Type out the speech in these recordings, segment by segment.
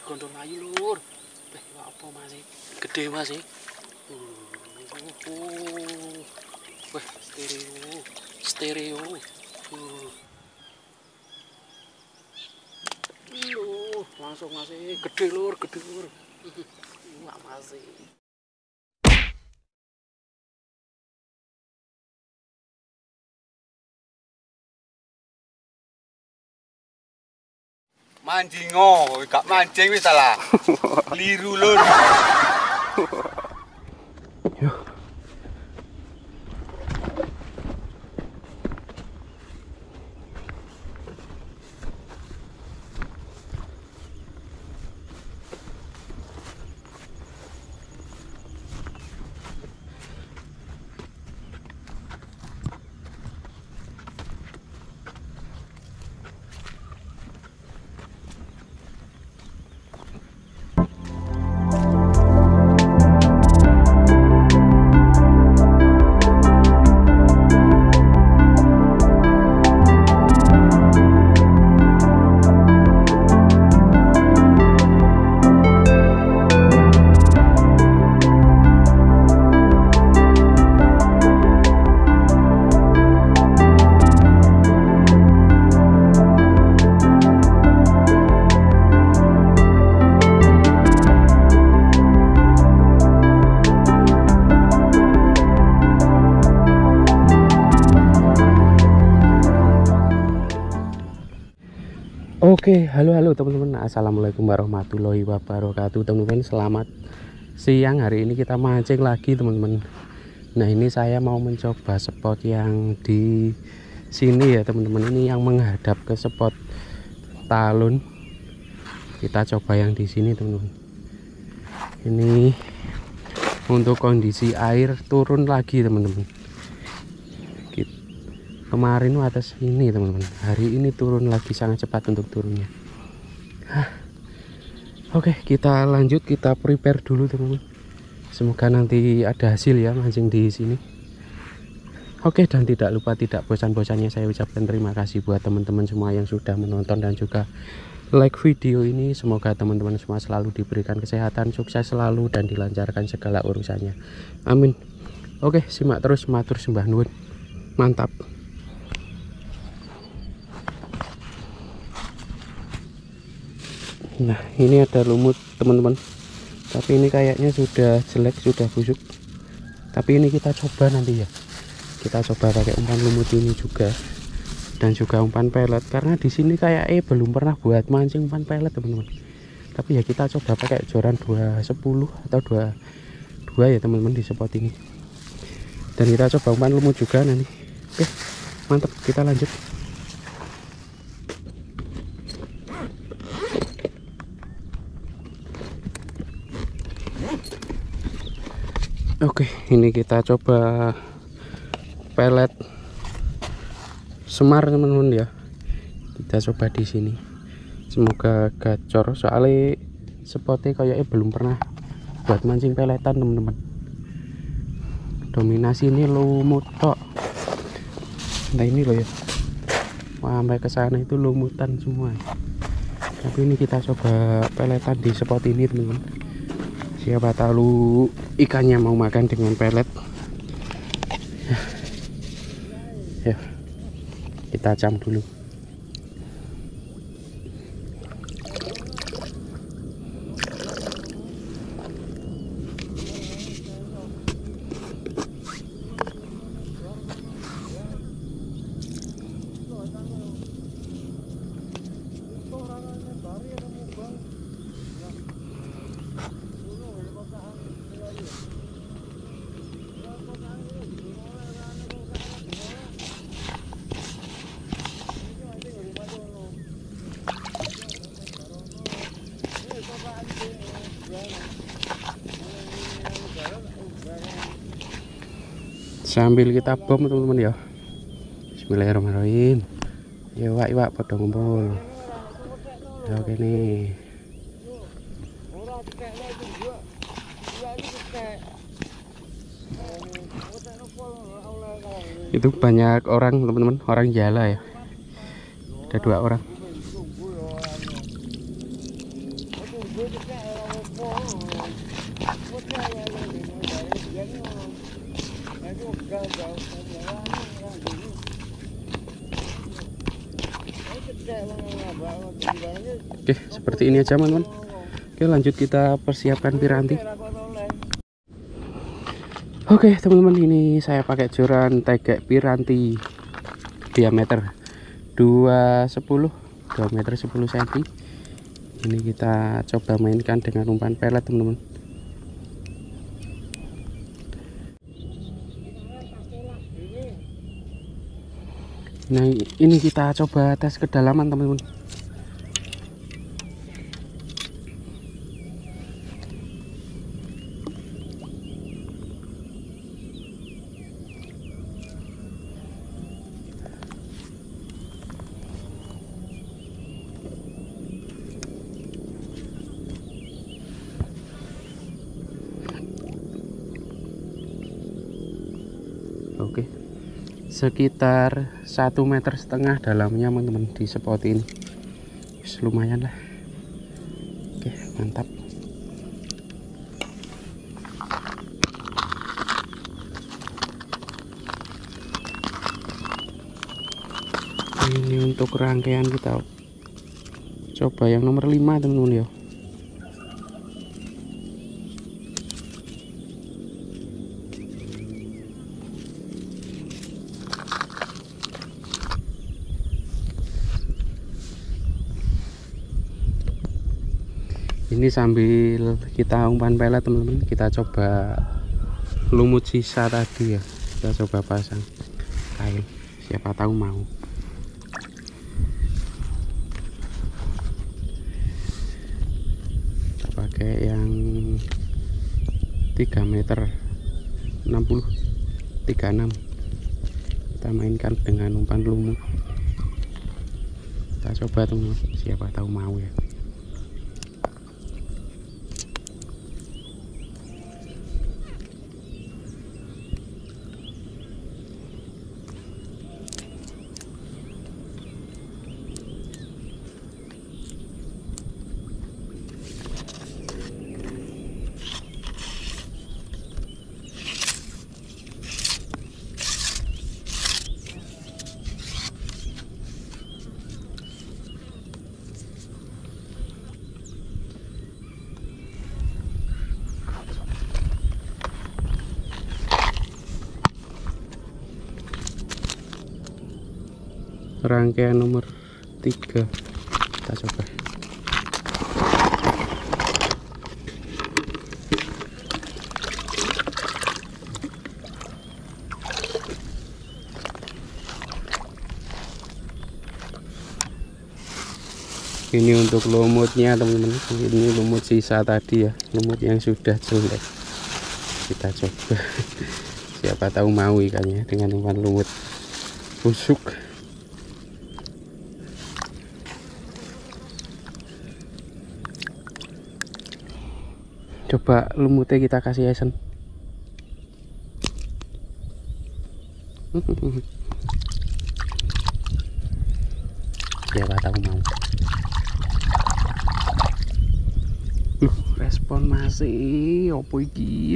Gondol ayu lur. Apa masih gede masih. Wah, stereo. Langsung masih gede lur. Wah, masih. Mancing gak mancing wis salah. Keliru lur. Oke, halo teman-teman. Assalamualaikum warahmatullahi wabarakatuh, teman-teman. Selamat siang. Hari ini kita mancing lagi, teman-teman. Nah, ini saya mau mencoba spot yang di sini ya, teman-teman. Ini yang menghadap ke spot talun. Kita coba yang di sini, teman-teman. Ini untuk kondisi air turun lagi, teman-teman. Kemarin atas ini, teman-teman. Hari ini turun lagi, sangat cepat untuk turunnya. Oke, kita lanjut, kita prepare dulu, teman-teman. Semoga nanti ada hasil ya mancing di sini. Oke, dan tidak lupa, tidak bosan-bosannya saya ucapkan terima kasih buat teman-teman semua yang sudah menonton dan juga like video ini. Semoga teman-teman semua selalu diberikan kesehatan, sukses selalu, dan dilancarkan segala urusannya. Amin. Oke, simak terus, matur sembah nuwun. Mantap. Nah, ini ada lumut, teman-teman. Tapi ini kayaknya sudah jelek, sudah busuk. Tapi ini kita coba nanti ya. Kita coba pakai umpan lumut ini juga, dan juga umpan pelet. Karena di sini kayak belum pernah buat mancing umpan pelet, teman-teman. Tapi ya kita coba pakai joran 210 atau 22 ya, teman-teman, di spot ini. Dan kita coba umpan lumut juga nanti. Oke, mantap. Kita lanjut. Oke, ini kita coba pelet semar, teman-teman ya. Kita coba di sini. Semoga gacor, soalnya spotnya kayaknya belum pernah buat mancing peletan, teman-teman. Dominasi ini lumut tok. Nah, ini loh ya. Wah, sampai ke sana itu lumutan semua. Tapi ini kita coba peletan di spot ini, teman-teman. Siapa tahu ikannya mau makan dengan pelet. Ya, kita cam dulu. Sambil kita bom, teman-teman ya. Bismillahirrahmanirrahim. Ya wak pada ngumpul. Ya, oke nih. Itu banyak orang, teman-teman, orang jala ya. Ada 2 orang. Oke, seperti ini aja teman-teman. Oke, lanjut kita persiapkan piranti. Oke teman-teman, ini saya pakai joran tegak piranti diameter 2 meter 10 cm. Ini kita coba mainkan dengan umpan pelet teman-teman. Nah ini kita coba tes kedalaman teman-teman. Oke, sekitar 1,5 meter dalamnya teman-teman di spot ini. Lumayan lah. Oke, mantap. Ini untuk rangkaian kita coba yang nomor 5 teman-teman ya. Ini sambil kita umpan pelet teman-teman, kita coba lumut sisa tadi ya, kita coba pasang kail, siapa tahu mau. Kita pakai yang 3 meter 60 36, kita mainkan dengan umpan lumut. Kita coba teman-teman, siapa tahu mau ya. Rangkaian nomor 3 kita coba. Ini untuk lumutnya teman-teman, ini lumut sisa tadi ya, lumut yang sudah jelek. Kita coba siapa tahu mau ikannya dengan umpan lumut busuk. Coba lumutnya kita kasih esen. Siapa tahu mau. Respon masih opo iki.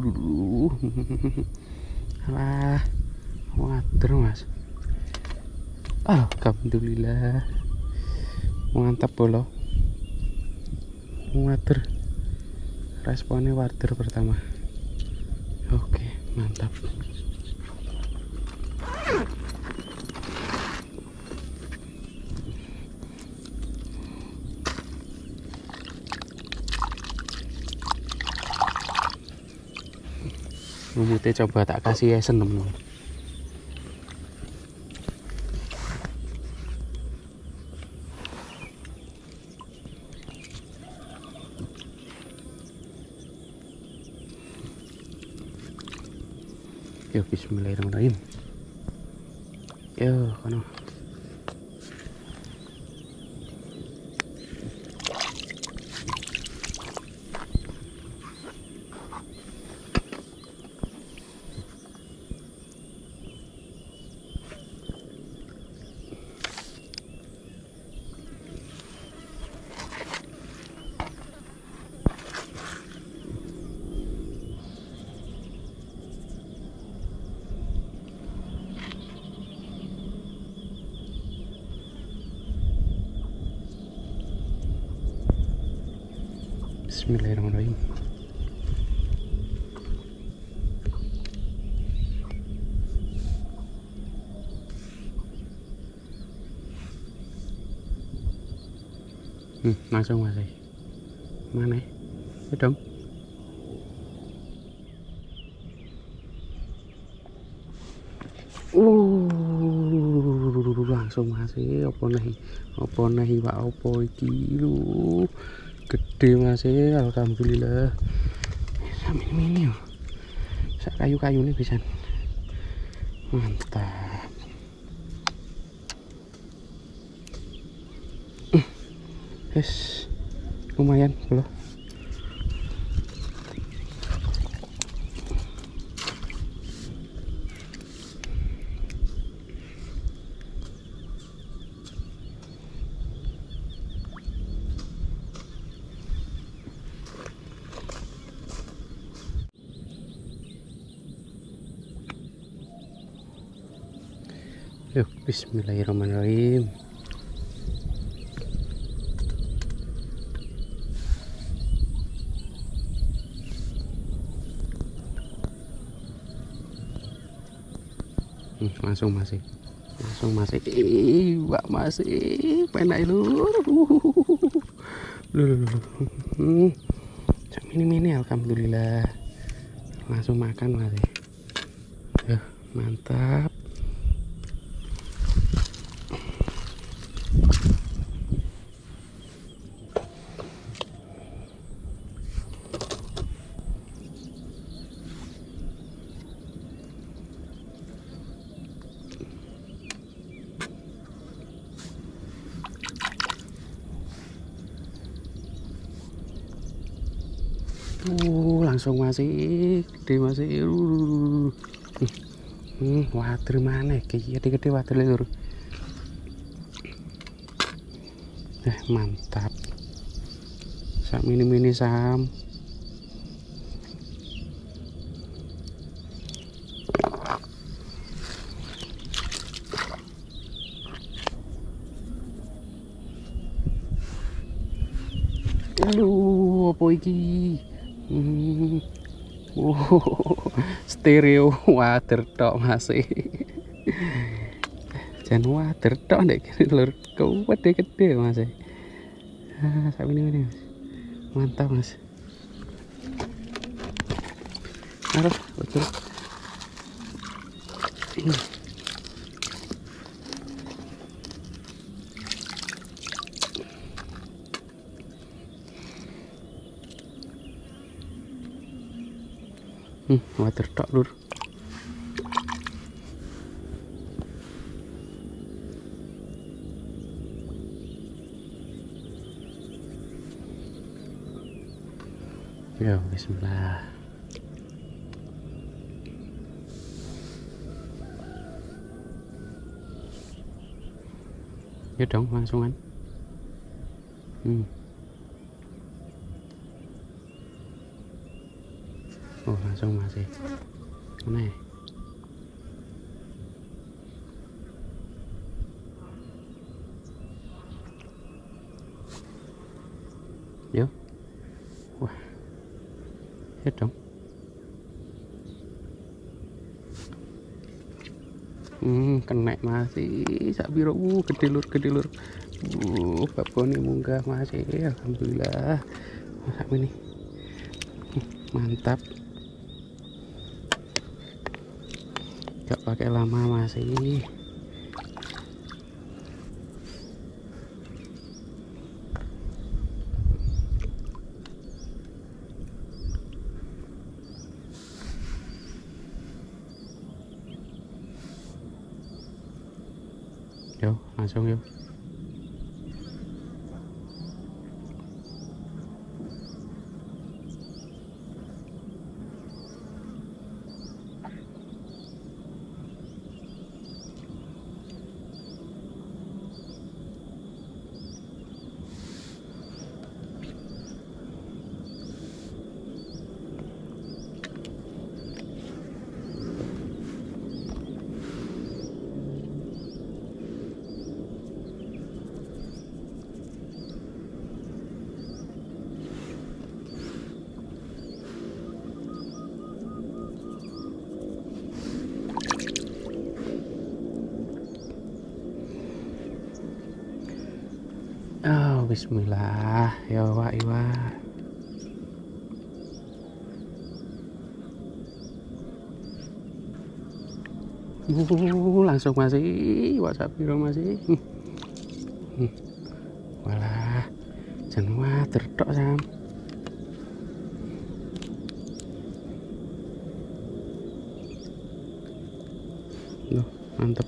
Alah, water mas. Alhamdulillah, mantap bolo. Water. Responnya water pertama. Oke, mantap. Lumutnya coba tak kasih esen teman-teman. Yo, bismillahirrahmanirrahim. Yo, kono. Bismillahirrahmanirrahim. Langsung masih mana ya dong. Langsung masih apa nih Pak, apa iki lu gede masih, alhamdulillah. Sampai ini yo sak kayu-kayu nih bisa, mantap. Yes, lumayan belum. Yuk, bismillahirrahmanirrahim. Langsung masih Pak, masih penak lur. Mini alhamdulillah. Langsung makan masih. Mantap. Langsung masih gede masih. Water mana gede water lur. Mantap. Sak mini sam. Aduh, apa iki? Stereo water tok masih. Jangan water tok ndek kene lur. Kau gede masih. Sak ini mantap mas. Aduh, betul. Water tok lur. Ya bismillah. Ya dong langsungan. Oh langsung masih mana ya? Yo, wah, ya dong. Kena masih sak biro. Gede lur. Babone munggah masih, alhamdulillah. Sak ini mantap. Gak pakai lama masih. Yo langsung yuk. bismillah ya Wak Iwa. Langsung masih WhatsApp biro masih. Walah, jangan water tok sam. Loh, mantep.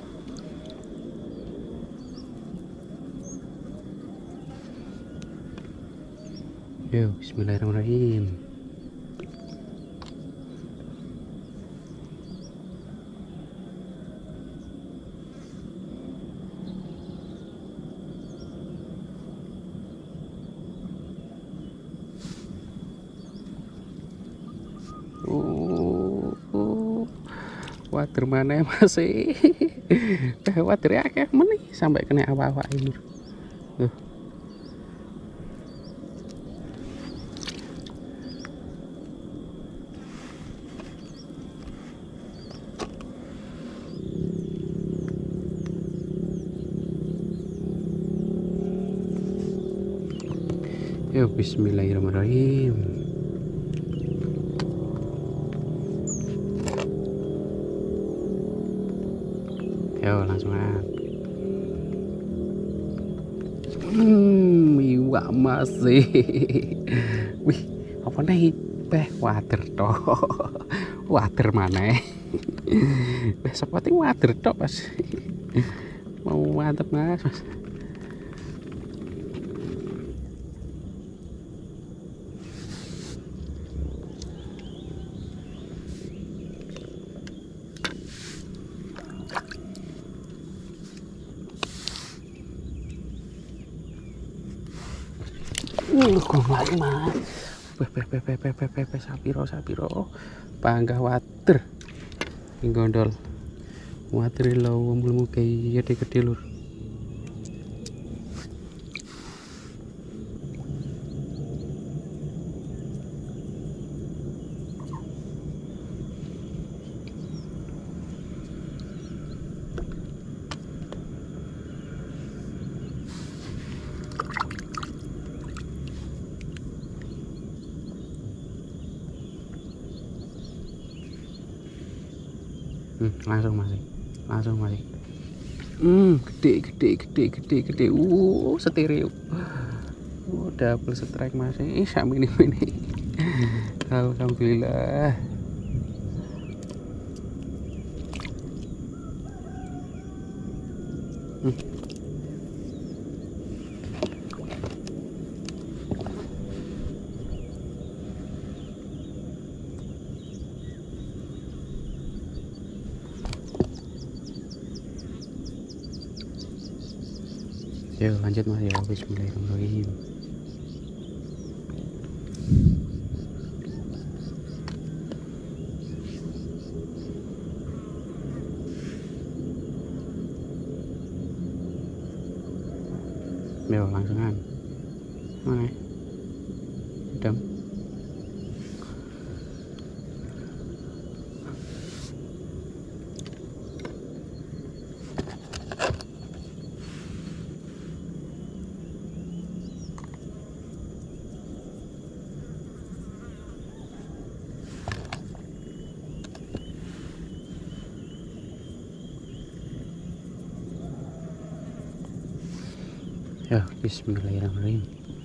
Yo, bismillahirrahmanirrahim. Water mana masih water ya kayak mana sampai kena awak-awak ini tuh. Yo, bismillahirrahmanirrahim. Yo, langsungan. Iwak masih. Wih, apa nih? Water toh. Water mana? Seperti water toh pas. Mau mantep mas. Kok lagi mas. Sapiro. Panggah water. Gondol. Water lo belum kayak gede lur. Langsung masih gede stereo double strike masih sama ini alhamdulillah. Yo, lanjut mas ya. Bismillahirrahmanirrahim. Yo, langsungan. Mana? Hitam. Ya, bismillahirrahmanirrahim.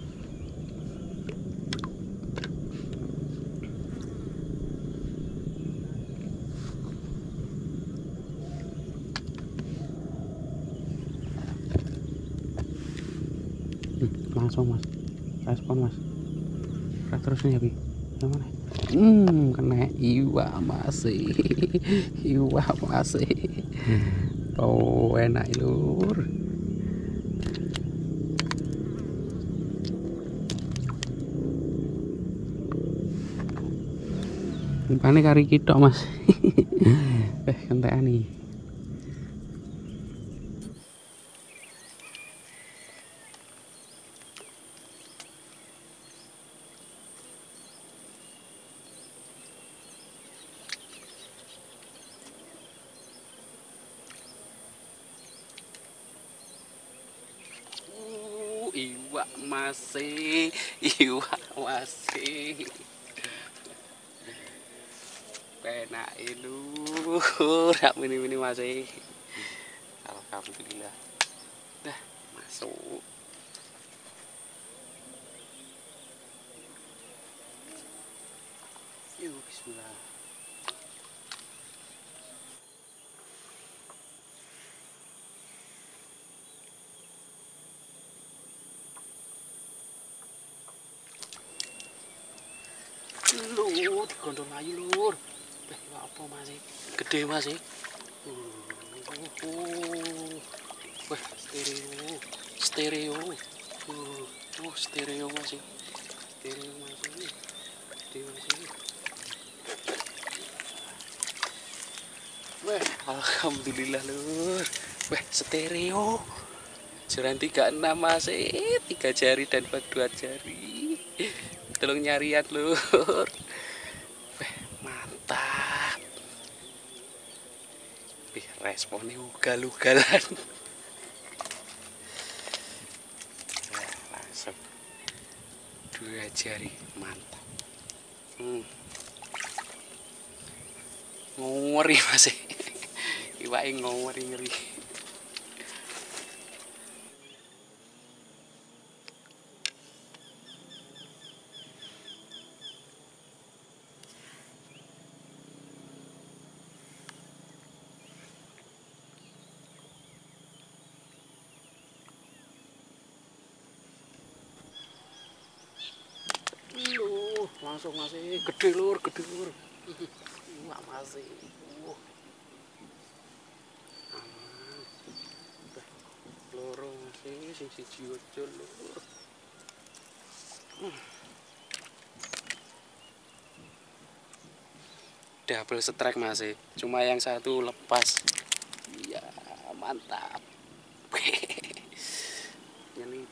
Langsung mas, respon mas. Terusnya bi, yang mana? Kena iwa masih. Oh enak lur. Panik kari kita mas. Kentekan nih. Iwak masih, iwak masih. Penak lur, rak mini-mini masih. Alhamdulillah. Dah masuk. Yuk bismillah. Lur, gondol ayu lur. Apa masih? Gede masih. Wah, stereo. Stereo. Stereo masih. Stereo masih. Gede masih. Wah, alhamdulillah lur. Wah, stereo. Jaran 36 masih, 3 jari dan 2 jari. Tolong nyarian lur. Wah, mantap. Wih, responnya ugal-ugalan. Nah, langsung 2 jari, mantap. Ngori masih. Iwake ngori-ngeri. Langsung masih gede lur, gede lur. Iwak masih. Loro masih, sing siji aja lur. Double strike masih, cuma yang satu lepas. Iya, mantap. Ini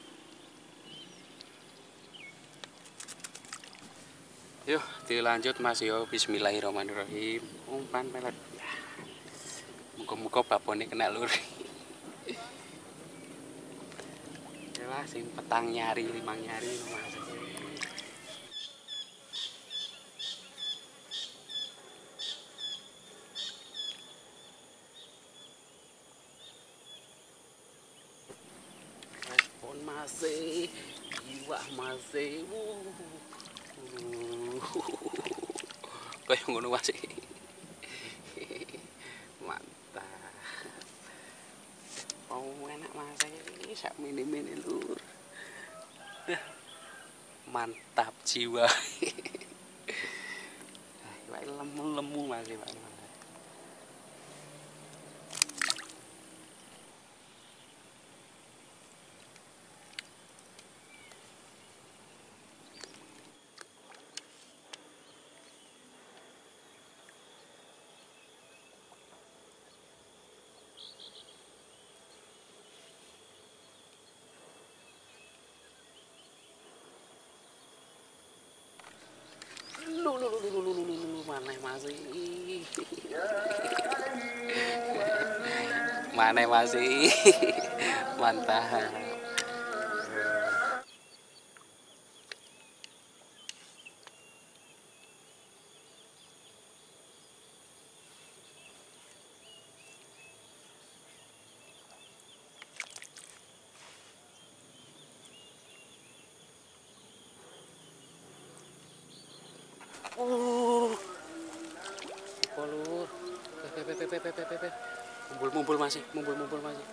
yuk dilanjut mas yo. Bismillahirrahmanirrahim. Umpan pelet. Muga-muga babone kena lur. Yalah sing petang nyari, limang nyari mas. Respon masih, iwak masih. Kayak ngono masih. Mantap. Oh enak masih, sak mini-mini lur. Mantap jiwa. Lemu-lemu masih Pak. Mana masih? Mana masih? Mantap. Apa lur? Mumpul masih, mumpul masih.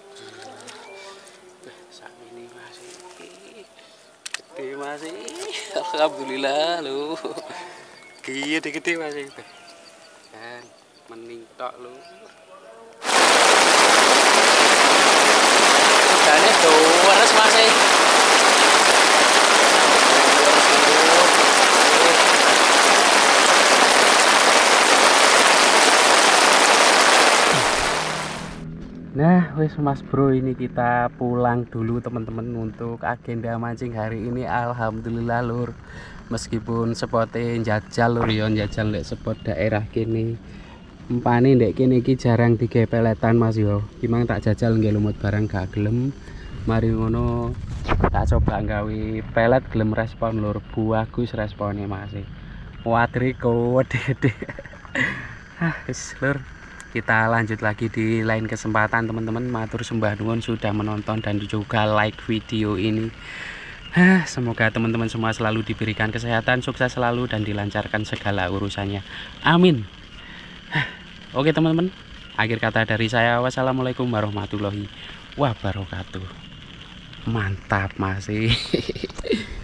Sak ini masih. Gede masih. Alhamdulillah lu. Gede masih. Kan mening tok lu. Udane dores masih. Nah wes mas bro, ini kita pulang dulu teman-teman untuk agenda mancing hari ini. Alhamdulillah lur, meskipun spotnya jajal lur ya, jajal lek spot daerah kini empane ndek kene iki jarang digepeletan mas yo. Gimana tak jajal nggih lumut barang gak gelem. Mari ngono tak coba gawe pelet gelem respon lur. Bagus responnya masih. Wadri gede-gede. Wis lur. Kita lanjut lagi di lain kesempatan teman-teman. Matur sembah nuwun sudah menonton dan juga like video ini. Semoga teman-teman semua selalu diberikan kesehatan, sukses selalu dan dilancarkan segala urusannya. Amin. Oke teman-teman. Akhir kata dari saya, wassalamualaikum warahmatullahi wabarakatuh. Mantap masih.